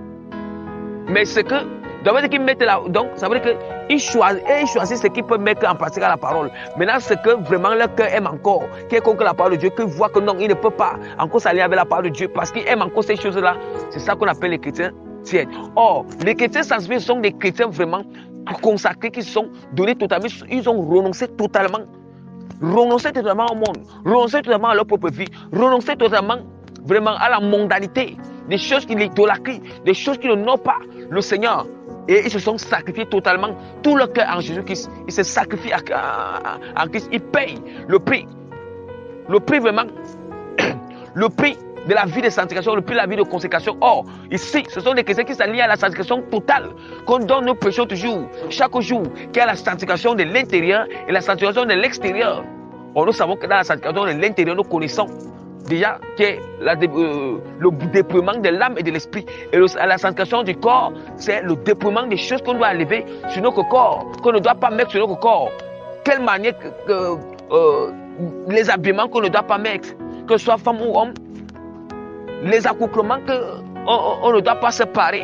Mais c'est que, ça veut dire qu'ils mettent la, donc, ça veut dire qu'ils choisissent, ils choisissent ce qu'ils peuvent mettre en pratique à la parole. Maintenant, c'est que vraiment leur cœur aime encore, qui est contre la parole de Dieu, qu'ils voient que non, ils ne peuvent pas encore s'allier avec la parole de Dieu, parce qu'ils aiment encore ces choses-là. C'est ça qu'on appelle les chrétiens tièdes. Or, les chrétiens sanctifiés sont des chrétiens vraiment consacrés, qui sont donnés totalement, ils ont renoncé totalement. Renoncer totalement au monde, renoncer totalement à leur propre vie, renoncer totalement vraiment à la mondanité, des choses qui l'idolâtrient, des choses qui n'honorent pas le Seigneur. Et ils se sont sacrifiés totalement, tout leur cœur en Jésus-Christ. Ils se sacrifient en Christ, ils payent le prix. Le prix vraiment, le prix de la vie de sanctification, le prix de la vie de consécration. Or, ici, ce sont des chrétiens qui s'allient à la sanctification totale, qu'on donne nos péchés toujours, chaque jour, qui est la sanctification de l'intérieur et la sanctification de l'extérieur. Or, nous savons que dans la sanctification de l'intérieur, nous connaissons déjà, qui est la, euh, le dépouillement de l'âme et de l'esprit. Et le, la sanctification du corps, c'est le dépouillement des choses qu'on doit enlever sur notre corps, qu'on ne doit pas mettre sur notre corps. Quelle manière, que, que, euh, les habillements qu'on ne doit pas mettre, que ce soit femme ou homme, les accouplements qu'on on, on ne doit pas séparer,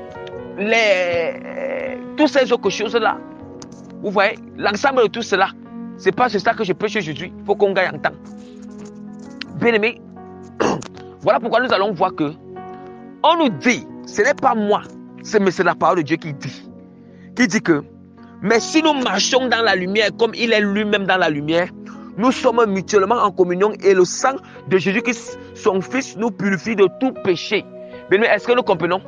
les, toutes ces autres choses-là. Vous voyez, l'ensemble de tout cela, c'est pas c'est ça que je prêche aujourd'hui. Il faut qu'on gagne en temps. Bien aimé, voilà pourquoi nous allons voir que on nous dit, ce n'est pas moi, mais c'est la parole de Dieu qui dit, qui dit que, mais si nous marchons dans la lumière comme il est lui-même dans la lumière, nous sommes mutuellement en communion et le sang de Jésus-Christ, son Fils, nous purifie de tout péché. Bien aimé, est-ce que nous comprenons?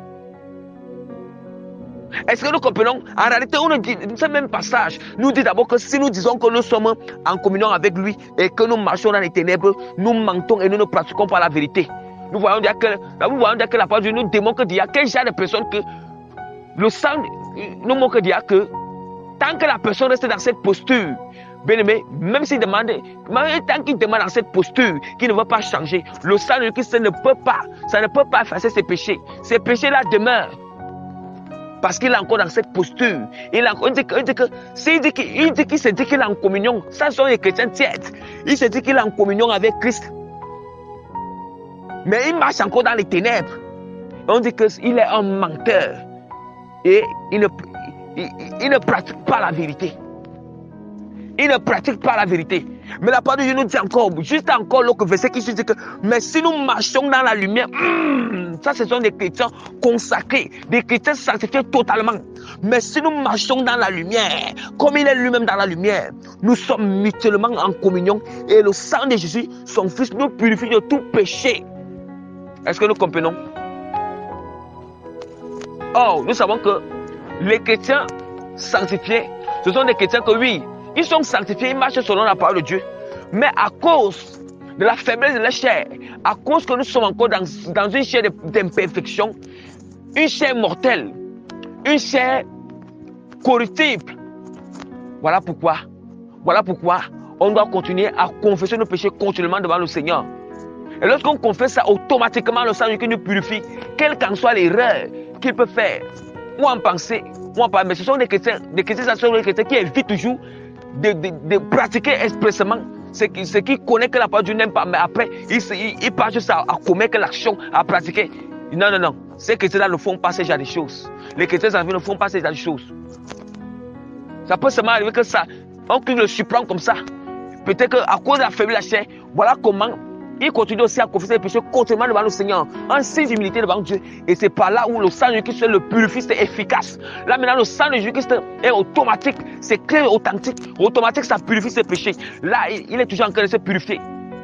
Est-ce que nous comprenons? En réalité, on nous dit, ce même passage nous dit d'abord que si nous disons que nous sommes en communion avec lui et que nous marchons dans les ténèbres, nous mentons et nous ne pratiquons pas la vérité. Nous voyons dire que, nous voyons dire que la parole de Dieu nous démontre qu'il y a quel genre de personnes que le sang nous montre dire que tant que la personne reste dans cette posture, bien aimé, même s'il demande, même tant qu'il demande dans cette posture, qu'il ne veut pas changer, le sang de Christ ne peut pas, ça ne peut pas effacer ses péchés. Ces péchés-là demeurent. Parce qu'il est encore dans cette posture. Il, a, il dit que, il dit que, s'il dit qu'il dit qu'il se dit qu'il est en communion, ça sont les chrétiens tièdes. Il se dit qu'il est en communion avec Christ. Mais il marche encore dans les ténèbres. On dit qu'il est un menteur. Et il ne, il, il ne pratique pas la vérité. Il ne pratique pas la vérité. Mais la parole de Dieu nous dit encore, juste encore l'autre verset qui se dit que, mais si nous marchons dans la lumière, hum, ça ce sont des chrétiens consacrés, des chrétiens sanctifiés totalement. Mais si nous marchons dans la lumière, comme il est lui-même dans la lumière, nous sommes mutuellement en communion et le sang de Jésus, son Fils, nous purifie de tout péché. Est-ce que nous comprenons? Or, nous savons que les chrétiens sanctifiés, ce sont des chrétiens que oui, ils sont sanctifiés, ils marchent selon la parole de Dieu. Mais à cause de la faiblesse de la chair, à cause que nous sommes encore dans, dans une chair d'imperfection, une chair mortelle, une chair corruptible. Voilà pourquoi, voilà pourquoi on doit continuer à confesser nos péchés continuellement devant le Seigneur. Et lorsqu'on confesse ça, automatiquement le Seigneur qui nous purifie, quelle qu'en soit l'erreur qu'il peut faire, ou en penser, ou en parler. Mais ce sont des chrétiens, des chrétiens, ce sont des chrétiens qui évitent toujours De, de, de pratiquer expressément ce qui, ce qui connaît que la parole de Dieu n'aime pas, mais après, il, il, il passe juste à, à commettre l'action, à pratiquer. Non, non, non. Ces chrétiens-là ne font pas ce genre de choses. Les chrétiens ne font pas ce genre de choses. Ça peut seulement arriver que ça, on le surprend comme ça. Peut-être qu'à cause de la faiblesse de la chair, voilà comment il continue aussi à confesser les péchés continuellement devant le Seigneur, en signe d'humilité devant Dieu. Et c'est par là où le sang de Jésus-Christ le purifie, c'est efficace. Là maintenant, le sang de Jésus-Christ est automatique, c'est clair et authentique. Automatique, ça purifie ses péchés. Là, il est toujours en train de se purifier.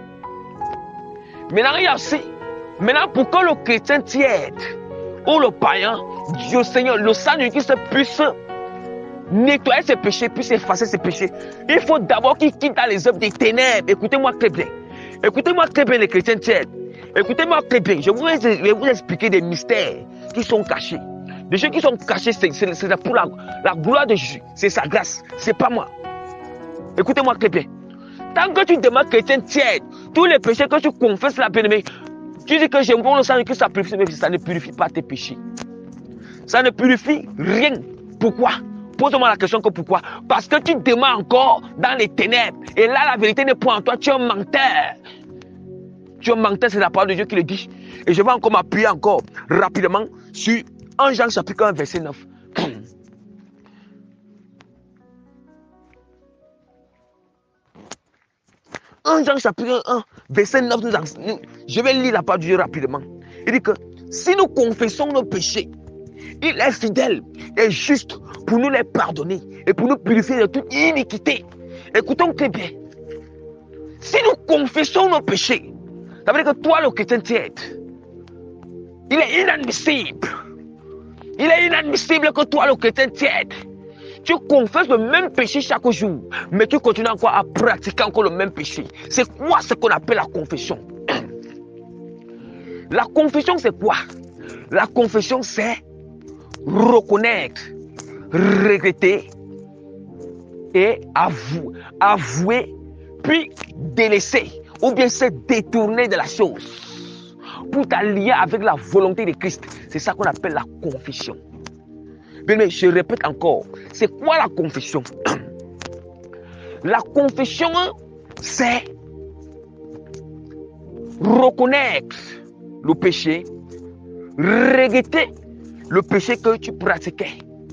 Maintenant, il y a aussi, maintenant, pour que le chrétien tiède ou le païen, Dieu Seigneur, le sang de Jésus-Christ puisse nettoyer ses péchés, puisse effacer ses péchés, il faut d'abord qu'il quitte dans les œuvres des ténèbres. Écoutez-moi très bien. Écoutez-moi très bien les chrétiens tièdes. Écoutez-moi très bien. Je vais vous expliquer des mystères qui sont cachés. Des choses qui sont cachées, c'est pour la, la gloire de Jésus. C'est sa grâce. C'est pas moi. Écoutez-moi très bien. Tant que tu demandes chrétien tiède, tous les péchés que tu confesses la bien-aimée, tu dis que j'aime bon le sang que ça purifie, mais ça ne purifie pas tes péchés. Ça ne purifie rien. Pourquoi? Pose-moi la question que pourquoi? Parce que tu demandes encore dans les ténèbres. Et là, la vérité n'est point en toi. Tu es un menteur. Tu es un menteur, c'est la parole de Dieu qui le dit. Et je vais encore m'appuyer encore rapidement sur un Jean chapitre un, verset neuf. un Jean chapitre un, verset neuf. Nous, nous, je vais lire la parole de Dieu rapidement. Il dit que si nous confessons nos péchés, il est fidèle et juste pour nous les pardonner et pour nous purifier de toute iniquité. Écoutons très bien. Si nous confessons nos péchés, ça veut dire que toi, le chrétien tiède, il est inadmissible. Il est inadmissible que toi, le chrétien tiède, tu confesses le même péché chaque jour, mais tu continues encore à pratiquer encore le même péché. C'est quoi ce qu'on appelle la confession? La confession, c'est quoi? La confession, c'est reconnaître, regretter et avouer, avouer, puis délaisser ou bien se détourner de la chose pour t'allier avec la volonté de Christ. C'est ça qu'on appelle la confession. Mais je répète encore, c'est quoi la confession? La confession, c'est reconnaître le péché, regretter le péché que tu pratiquais,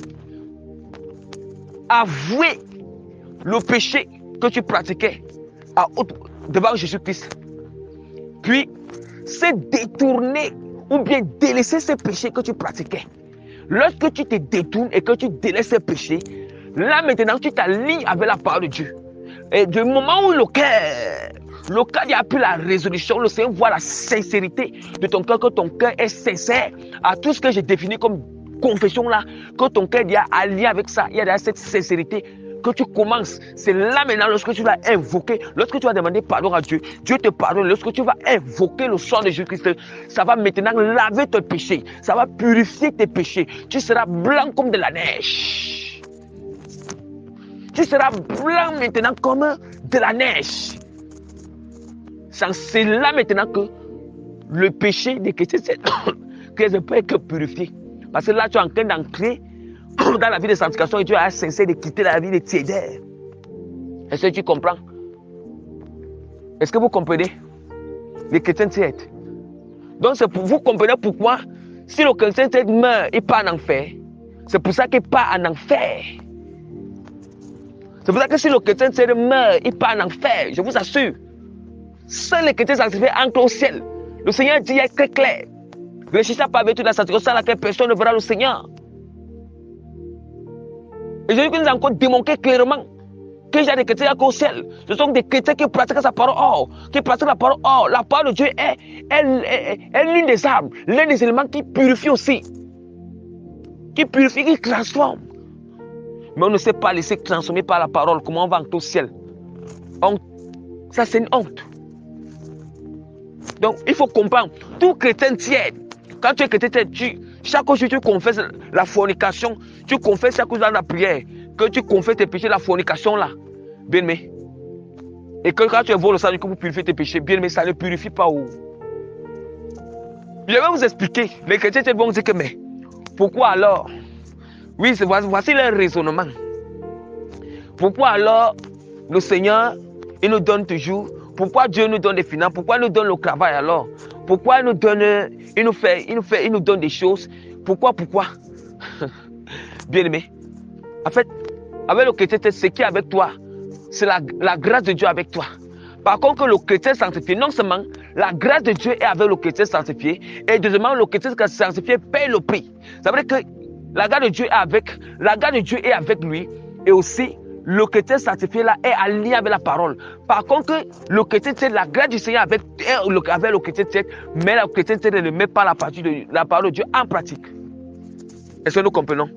avouer le péché que tu pratiquais à, devant Jésus-Christ, puis se détourner ou bien délaisser ce péché que tu pratiquais. Lorsque tu te détournes et que tu délaisses ce péché, là maintenant tu t'alignes avec la parole de Dieu. Et du moment où le cœur, le cœur a pris la résolution, le Seigneur voit la sincérité de ton cœur, que ton cœur est sincère à tout ce que j'ai défini comme confession là, que ton cœur est allié avec ça, il y a cette sincérité que tu commences. C'est là maintenant lorsque tu vas invoquer, lorsque tu vas demander pardon à Dieu, Dieu te pardonne. Lorsque tu vas invoquer le sang de Jésus-Christ, ça va maintenant laver tes péchés, ça va purifier tes péchés. Tu seras blanc comme de la neige. Tu seras blanc maintenant comme de la neige. C'est là maintenant que le péché des chrétiens, que je peux que purifier. Parce que là, tu es en train d'entrer dans la vie de sanctification et tu es sincère de quitter la vie de tiédeur. Est-ce que tu comprends? Est-ce que vous comprenez? Les chrétiens tièdes. Donc, c'est pour vous comprenez pourquoi, si le chrétien tiède meurt et part en enfer, c'est pour ça qu'il part en enfer. C'est pour ça que si le chrétien tiède meurt et part en enfer, je vous assure, seuls les chrétiens sanctifiés entrent au ciel. Le Seigneur dit, il est très clair. Ne cherchez pas avec toute la sanctification à laquelle personne ne verra le Seigneur. Et Jésus nous a encore démontré clairement que j'ai des chrétiens au ciel. Ce sont des chrétiens qui pratiquent sa parole. Oh, qui pratiquent la parole. Oh, la parole de Dieu est, est, est, est l'une des armes, l'un des éléments qui purifie aussi. Qui purifie, qui transforme. Mais on ne sait pas laisser transformer par la parole. Comment on va entrer au ciel? Honte. Ça, c'est une honte. Donc, il faut comprendre. Tout chrétien tiède. Quand tu es chrétien tiède, tu, chaque jour tu confesses la fornication. Tu confesses chaque jour dans la prière. Que tu confesses tes péchés, la fornication là. Bien aimé. Et que quand tu évoques le sang du corps pour purifier tes péchés, bien aimé, ça ne purifie pas où. Je vais vous expliquer. Les chrétiens tièdes vont dire que, mais pourquoi alors? Oui, voici leur raisonnement. Pourquoi alors le Seigneur, il nous donne toujours, pourquoi Dieu nous donne des finances, pourquoi il nous donne le travail alors? Pourquoi il nous donne, il nous fait, il nous fait, il nous donne des choses? Pourquoi, pourquoi? Bien aimé. En fait, avec le chrétien, ce qui est avec toi, c'est la, la grâce de Dieu avec toi. Par contre, que le chrétien sanctifié, non seulement la grâce de Dieu est avec le chrétien sanctifié, et deuxièmement, le chrétien sanctifié paye le prix. Ça veut dire que la grâce de Dieu est avec, la grâce de Dieu est avec lui, et aussi, le chrétien sanctifié là est allié avec la parole. Par contre, le chrétien tiède, la grâce du Seigneur avec, avec le chrétien tiède, mais le chrétien tiède ne met pas la, partie de, la parole de Dieu en pratique. Est-ce que nous comprenons?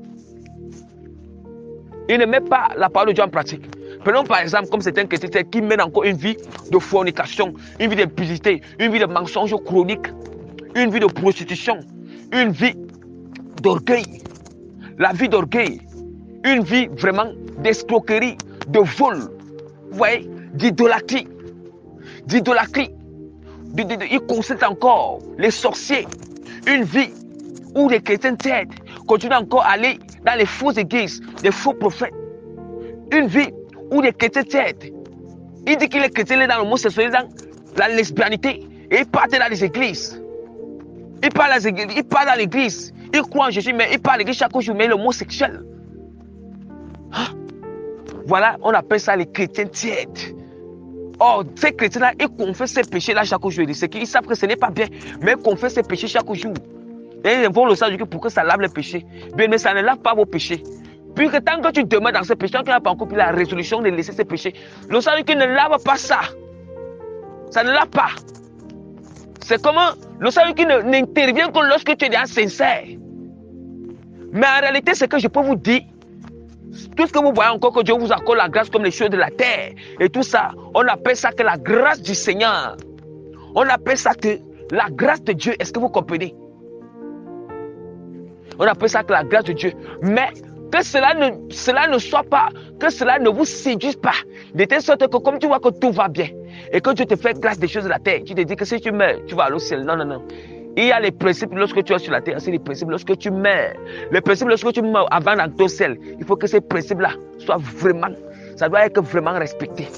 Il ne met pas la parole de Dieu en pratique. Prenons par exemple comme c'est un chrétien qui mène encore une vie de fornication, une vie d'impudicité, une vie de mensonge chronique, une vie de prostitution, une vie d'orgueil, la vie d'orgueil, une vie vraiment d'escroquerie, de vol, vous voyez, d'idolâtrie, d'idolâtrie. Il concerne encore les sorciers, une vie où les chrétiens tièdes continuent encore à aller dans les fausses églises, les faux prophètes, une vie où les chrétiens tièdes, il dit qu'il est chrétien dans l'homosexualité, dans la lesbianité, et il part dans les églises. Il part dans les églises, il part dans l'église, il croit en Jésus, mais il part à l'église chaque jour, mais il est homosexuel. Hein? Voilà, on appelle ça les chrétiens tièdes. Or, ces chrétiens-là, ils confessent ces péchés-là chaque jour. C'est qu'ils savent que ce n'est pas bien, mais ils confessent ces péchés chaque jour. Et ils vont le savoir pour que ça lave les péchés. Bien, mais ça ne lave pas vos péchés. Puisque tant que tu demeures dans ces péchés, tant qu'il n'a pas encore pris la résolution de laisser ces péchés, le salut qui ne lave pas ça. Ça ne lave pas. C'est comment le salut qui n'intervient que lorsque tu es déjà sincère. Mais en réalité, c'est que je peux vous dire, tout ce que vous voyez encore que Dieu vous accorde la grâce comme les choses de la terre et tout ça, on appelle ça que la grâce du Seigneur. On appelle ça que la grâce de Dieu. Est-ce que vous comprenez? On appelle ça que la grâce de Dieu. Mais Que cela ne, cela ne soit pas, que cela ne vous séduise pas. De telle sorte que comme tu vois que tout va bien et que Dieu te fait grâce des choses de la terre, tu te dis que si tu meurs, tu vas aller au ciel. Non, non, non. Il y a les principes lorsque tu es sur la terre, c'est les principes lorsque tu meurs. Les principes lorsque tu meurs avant d'entrer au ciel, il faut que ces principes-là soient vraiment, ça doit être vraiment respecté.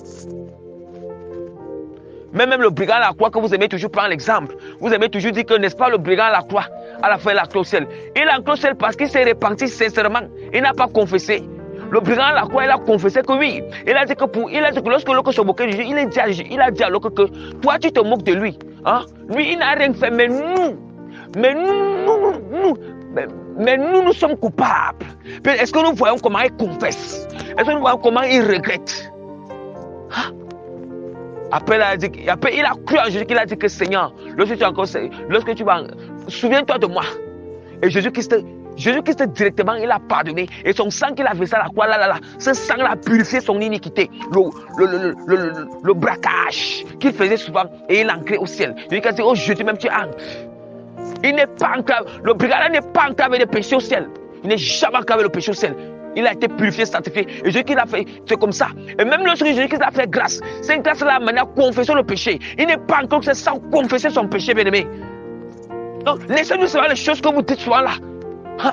Mais même le brigand à la croix que vous aimez toujours prendre l'exemple, vous aimez toujours dire que n'est-ce pas le brigand à la croix, à la fin il a entré au ciel. Il a entré au ciel parce qu'il s'est repenti sincèrement, il n'a pas confessé. Le brigand à la croix, il a confessé que oui. Il a dit que pour, il a dit que lorsque l'autre se moquait de Jésus, il a dit à, il a dit à l'autre que toi tu te moques de lui. Hein? Lui il n'a rien fait, mais nous, mais nous, nous, nous, mais, mais nous, nous sommes coupables. Est-ce que nous voyons comment il confesse? Est-ce que nous voyons comment il regrette? Hein? Après, il a, dit, après, il a cru en Jésus qu'il a dit que Seigneur, lorsque tu, encore, lorsque tu vas, souviens-toi de moi. Et Jésus-Christ, Jésus-Christ directement, il a pardonné. Et son sang qu'il a versé à la croix, là, là, là, ce sang a purifié son iniquité. Le, le, le, le, le, le, le braquage qu'il faisait souvent, et il ancrait au ciel. Jésus a dit, oh Jésus, même tu ancres. Il n'est pas enclavé, le brigand n'est pas enclavé de péché au ciel. Il n'est jamais enclavé le péché au ciel. Il a été purifié, sanctifié. Et Jésus qui l'a fait, c'est comme ça. Et même lorsque Jésus qui l'a fait grâce, cette grâce-là a mené à confesser le péché. Il n'est pas encore que sans confesser son péché, bien aimé. Donc, laissez-nous savoir les choses que vous dites souvent là. Hein?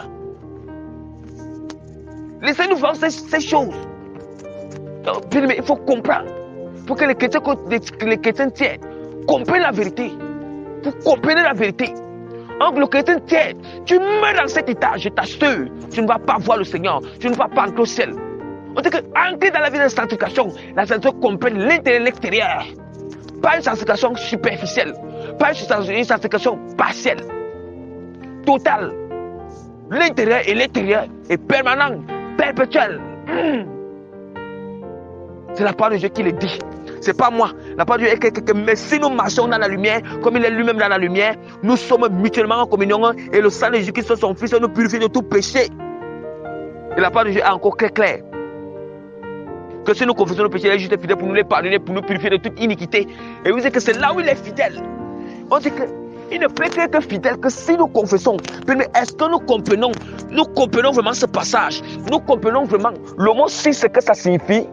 Laissez-nous voir ces, ces choses. Donc, bien aimé, il faut comprendre. Il faut que les chrétiens, les, les chrétiens tiennent, comprennent la vérité. Vous comprenez la vérité. Donc le chrétien tient, tu meurs dans cet état, je t'assure, tu ne vas pas voir le Seigneur, tu ne vas pas entrer au ciel. On dit que entrer dans la vie de sanctification, la sanctification comprend l'intérieur et l'extérieur. Pas une sanctification superficielle, pas une sanctification partielle, totale. L'intérieur et l'extérieur est permanent, perpétuel. Mmh. C'est la parole de Dieu qui le dit. C'est pas moi. La parole de Dieu est que, mais si nous marchons dans la lumière, comme il est lui-même dans la lumière, nous sommes mutuellement en communion et le sang de Jésus-Christ, son Fils, nous purifie de tout péché. Et la parole de Dieu est encore très claire. Que si nous confessons nos péchés, il est juste fidèle pour nous les pardonner, pour nous purifier de toute iniquité. Et vous dites que c'est là où il est fidèle. On dit qu'il ne peut être fidèle que si nous confessons. Mais est-ce que nous comprenons, nous comprenons vraiment ce passage? Nous comprenons vraiment le mot si, ce que ça signifie?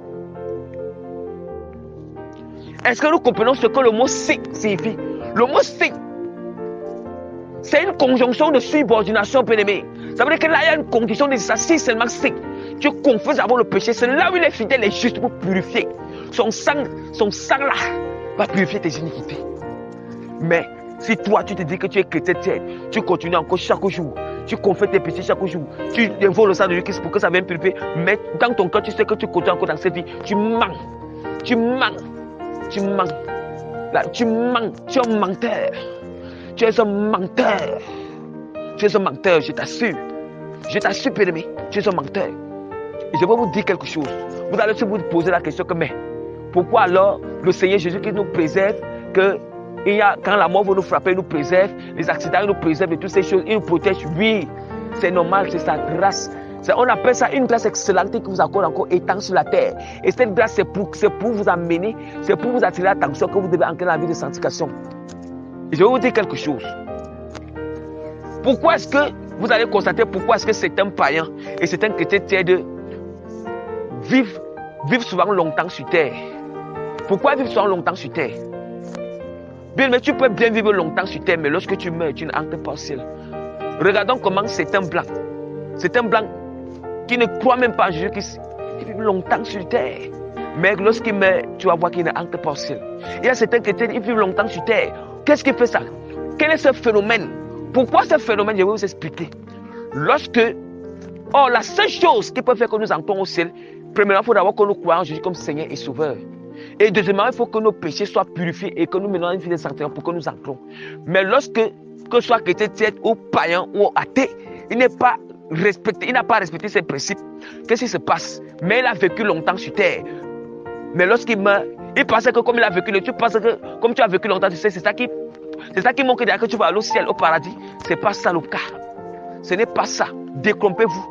Est-ce que nous comprenons ce que le mot si signifie? Le mot si, c'est une conjonction de subordination, bien-aimé. Ça veut dire que là, il y a une condition de ça. Si seulement si tu confesses avant le péché, c'est là où il est fidèle et juste pour purifier. Son sang, son sang là, va purifier tes iniquités. Mais si toi, tu te dis que tu es chrétien, tu continues encore chaque jour, tu confesses tes péchés chaque jour, tu dévoiles le sang de Jésus pour que ça vienne purifier, mais dans ton cœur, tu sais que tu continues encore dans cette vie, tu mens, tu mens. Tu mens. Là, tu mens. Tu es un menteur. Tu es un menteur. Tu es un menteur, je t'assure. Je t'assure, bien-aimé. Tu es un menteur. Et je vais vous dire quelque chose. Vous allez vous poser la question que, mais, pourquoi alors le Seigneur Jésus-Christ nous préserve, que il y a, quand la mort va nous frapper, il nous préserve, les accidents, il nous préserve de toutes ces choses, il nous protège. Oui, c'est normal, c'est sa grâce. On appelle ça une grâce excellente qui vous accorde encore étant sur la terre. Et cette grâce, c'est pour, c'est pour vous amener, c'est pour vous attirer l'attention que vous devez entrer dans la vie de sanctification. Et je vais vous dire quelque chose. Pourquoi est-ce que vous allez constater pourquoi est-ce que c'est un païen et c'est un chrétien tiers de vivre, vivre souvent longtemps sur terre? Pourquoi vivre souvent longtemps sur terre? Bien, mais tu peux bien vivre longtemps sur terre, mais lorsque tu meurs, tu n'entres pas au ciel. Regardons comment c'est un blanc. C'est un blanc qui ne croit même pas en Jésus-Christ, qui vit longtemps sur terre. Mais lorsqu'il meurt, tu vas voir qu'il n'entre pas au ciel. Il y a certains chrétiens qui vivent longtemps sur terre. Qu'est-ce qui fait ça? Quel est ce phénomène? Pourquoi ce phénomène? Je vais vous expliquer. Lorsque, oh, la seule chose qui peut faire que nous entrons au ciel, premièrement, il faut d'abord que nous croyons en Jésus comme Seigneur et Sauveur. Et deuxièmement, il faut que nos péchés soient purifiés et que nous menons une vie de sanctification pour que nous entrons. Mais lorsque, que ce soit chrétien ou païen ou athée, il n'est pas respecté, il n'a pas respecté ses principes. Qu'est-ce qui se passe? Mais il a vécu longtemps sur terre. Mais lorsqu'il meurt, il pensait que comme il a vécu, tu penses que comme tu as vécu longtemps, tu sais, c'est ça qui, c'est ça qui montre que tu vas aller au ciel, au paradis. C'est pas ça le cas. Ce n'est pas ça. Détrompez-vous.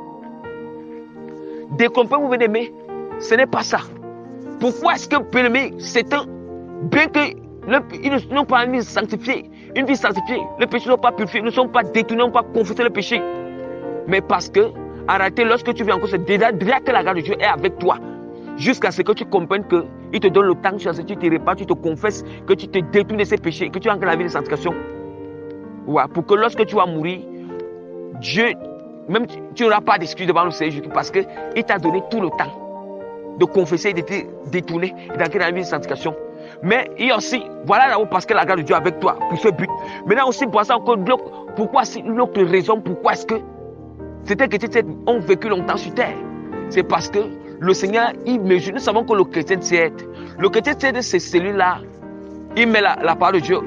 Détrompez-vous, bien aimés. Ce n'est pas ça. Pourquoi est-ce que, bien aimé, c'est un, bien que ils n'ont pas une vie sanctifiée, une vie sanctifiée, le péché ne sont pas purifié, ne sont pas détournés, ne sont pas confessés le péché. Mais parce que, En réalité, lorsque tu viens en cause, c'est déjà, déjà que la grâce de Dieu est avec toi. Jusqu'à ce que tu comprennes qu'il te donne le temps, jusqu'à ce que tu te répares, tu te confesses, que tu te détournes de ces péchés, que tu entres dans la vie de sanctification. Ouais, pour que lorsque tu vas mourir, Dieu, même tu n'auras pas d'excuse devant le Seigneur Jésus parce qu'il t'a donné tout le temps de confesser, de te détourner et d'entrer dans la vie de sanctification. Mais il y a aussi, voilà là-haut parce que la grâce de Dieu est avec toi pour ce but. Maintenant aussi, pour ça encore, pourquoi c'est une autre raison, pourquoi est-ce que c'était que tu ont vécu longtemps sur terre? C'est parce que le Seigneur, il mesure, nous savons que le chrétien tiède, le chrétien tiède, c'est celui-là, il met la, la parole de Dieu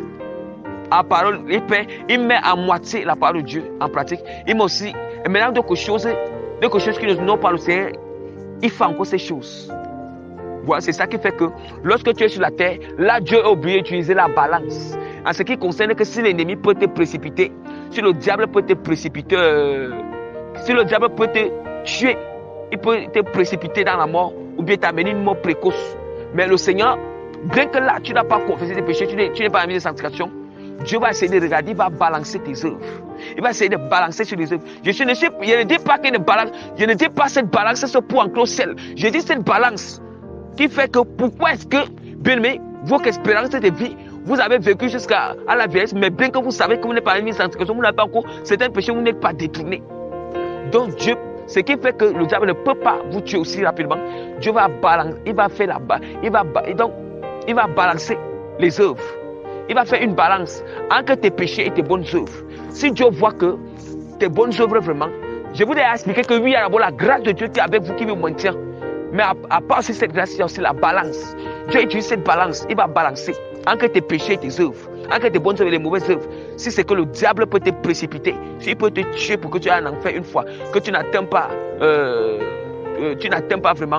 à parole, il, paie, il met à moitié la parole de Dieu en pratique. Il met aussi, et maintenant d'autres choses, d'autres choses qui n'ont pas le Seigneur, il fait encore ces choses. Voilà, c'est ça qui fait que lorsque tu es sur la terre, là Dieu a oublié d'utiliser la balance. En ce qui concerne que si l'ennemi peut te précipiter, si le diable peut te précipiter, euh, si le diable peut te tuer, il peut te précipiter dans la mort ou bien t'amener une mort précoce. Mais le Seigneur, bien que là tu n'as pas confessé tes péchés, tu n'es, tu n'es pas en vie de sanctification, Dieu va essayer de regarder, il va balancer tes œuvres. Il va essayer de balancer sur les œuvres. Je, je, ne, suis, je ne dis pas qu'il y a une balance, je ne dis pas cette balance, c'est ce pour enclos ciel. Je dis cette balance qui fait que pourquoi est-ce que, bien aimé, votre espérance de vie, vous avez vécu jusqu'à à la vieillesse, mais bien que vous savez que vous n'êtes pas en vie de sanctification, vous n'avez pas encore certains péchés, vous n'êtes pas détourné. Donc Dieu, ce qui fait que le diable ne peut pas vous tuer aussi rapidement, Dieu va balancer, il va faire la balance, il va, donc, il va balancer les œuvres. Il va faire une balance entre tes péchés et tes bonnes œuvres. Si Dieu voit que tes bonnes œuvres vraiment, je vous ai expliqué que oui, il y a d'abord la grâce de Dieu qui est avec vous, qui vous maintient. Mais à, à part cette grâce, il y a aussi la balance. Dieu utilise cette balance, il va balancer entre tes péchés et tes œuvres, entre tes bonnes œuvres et les mauvaises œuvres. Si c'est que le diable peut te précipiter, s'il peut te tuer pour que tu ailles en enfer une fois, que tu n'atteins pas, euh, euh, tu n'atteins pas vraiment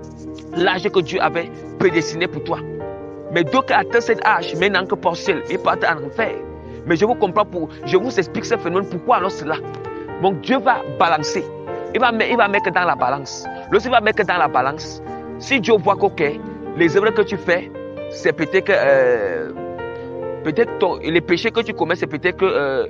l'âge que Dieu avait prédestiné pour toi. Mais d'autres atteignent cet âge, mais n'ont que partiel, ils partent en enfer. Mais je vous comprends, pour, je vous explique ce phénomène, pourquoi alors cela. Donc Dieu va balancer, il va, il va mettre dans la balance. Lorsqu'il va mettre dans la balance, si Dieu voit que okay, les œuvres que tu fais, c'est peut-être que, euh, peut-être ton, les péchés que tu commets, c'est peut-être que, euh,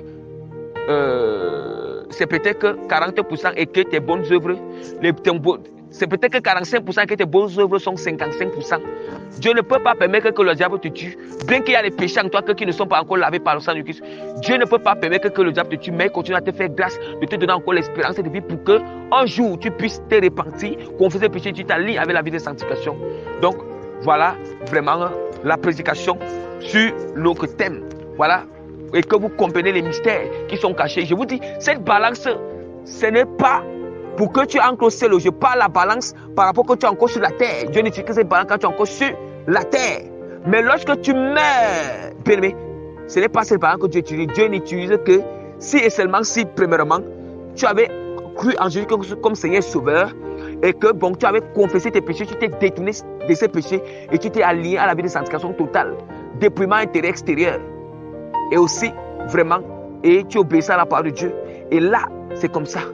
euh, c'est peut-être que quarante pour cent et que tes bonnes œuvres, les, tes, c'est peut-être que quarante-cinq pour cent et que tes bonnes œuvres sont cinquante-cinq pour cent. Dieu ne peut pas permettre que le diable te tue, bien qu'il y a des péchés en toi qui ne sont pas encore lavés par le sang du Christ. Dieu ne peut pas permettre que le diable te tue, mais il continue à te faire grâce, de te donner encore l'espérance de vie pour que un jour tu puisses te repentir, confesser le péché, tu t'allies avec la vie de sanctification. Donc voilà vraiment la prédication sur notre thème. Voilà, et que vous comprenez les mystères qui sont cachés. Je vous dis, cette balance, ce n'est pas pour que tu ancres au ciel. Je parle la balance par rapport que tu es encore sur la terre. Dieu n'utilise que cette balance quand tu es encore sur la terre. Mais lorsque tu meurs, bien aimé, ce n'est pas cette balance que Dieu utilise. Dieu n'utilise que si et seulement si, premièrement, tu avais cru en Jésus comme Seigneur Sauveur et que bon, tu avais confessé tes péchés, tu t'es détourné de ces péchés et tu t'es aligné à la vie de sanctification totale, dépouillement intérieur extérieur. Et aussi, vraiment, et tu obéis à la parole de Dieu. Et là, c'est comme ça.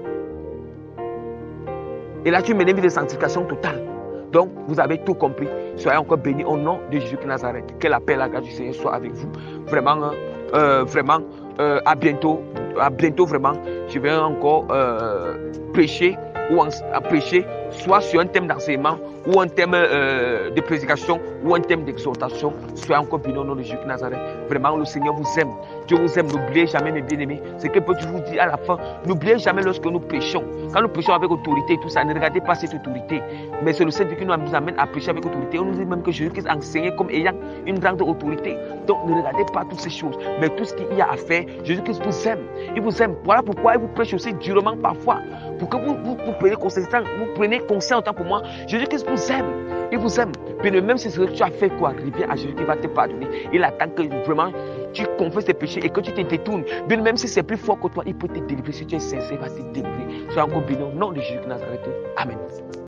Et là, tu mènes une vie de sanctification totale. Donc, vous avez tout compris. Soyez encore bénis au nom de Jésus de Nazareth. Que la paix et la grâce du Seigneur soient avec vous. Vraiment, euh, vraiment, euh, à bientôt. À bientôt, vraiment. Je vais encore euh, prêcher ou en, à prêcher, soit sur un thème d'enseignement, ou un thème euh, de prédication, ou un thème d'exhortation. Soyez encore bénis au nom de Jésus de Nazareth. Vraiment, le Seigneur vous aime. Dieu vous aime. N'oubliez jamais, mes bien-aimés. C'est que peut vous dire à la fin. N'oubliez jamais lorsque nous prêchons. Quand nous prêchons avec autorité et tout ça, ne regardez pas cette autorité. Mais c'est le Seigneur qui nous amène à prêcher avec autorité. On nous dit même que Jésus-Christ enseignait comme ayant une grande autorité. Donc ne regardez pas toutes ces choses. Mais tout ce qu'il y a à faire, Jésus-Christ vous aime. Il vous aime. Voilà pourquoi il vous prêche aussi durement parfois. Pour que vous, vous, vous preniez conscience, vous prenez conscience autant pour moi. Jésus-Christ vous aime. Il vous aime. Mais même si c'est ce que tu as fait quoi, reviens à Jésus qui va te pardonner. Il attend que vraiment tu confesses tes péchés et que tu te détournes. Bien même si c'est plus fort que toi, il peut te délivrer. Si tu es sincère, il va te délivrer. Sois encore béni au nom de Jésus de Nazareth. Amen.